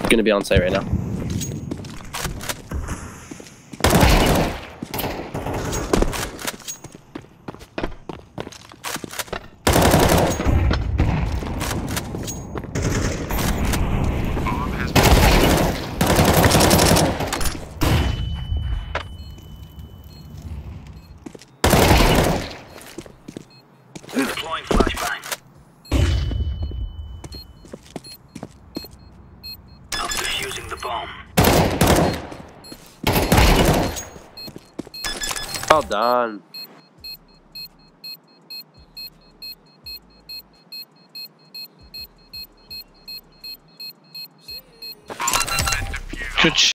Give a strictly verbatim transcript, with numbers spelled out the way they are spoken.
Gonna be on site right now. Deploying flashbang. I'm defusing the bomb. Well done. Good